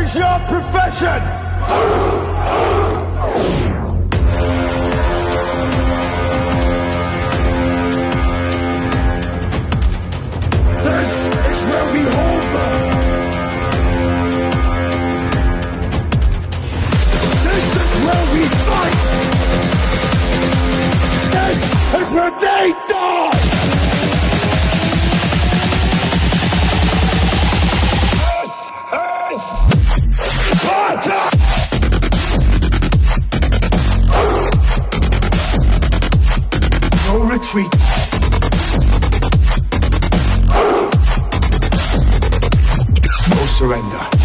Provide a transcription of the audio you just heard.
is your profession? This is where we hold them. This is where we fight. This is where they die. No retreat. No surrender.